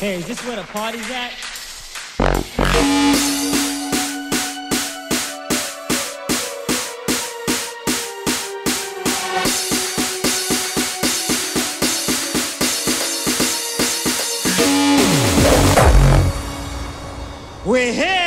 Hey, is this where the party's at? We're here.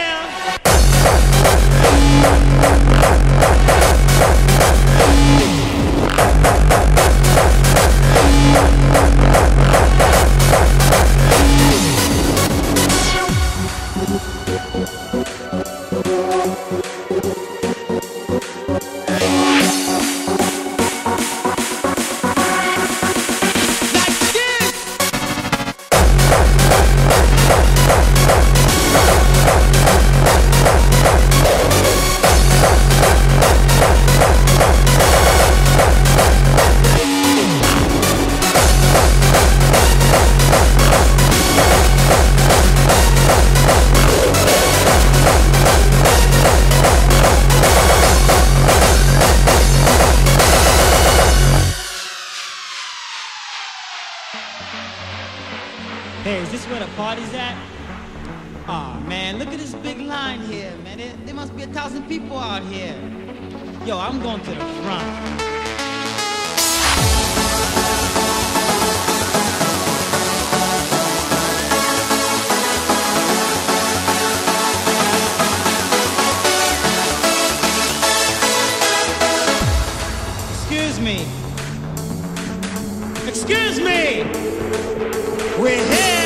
Hey, is this where the party's at? Aw, man, look at this big line here, man. There must be 1,000 people out here. Yo, I'm going to the front. Excuse me. Excuse me! We're here!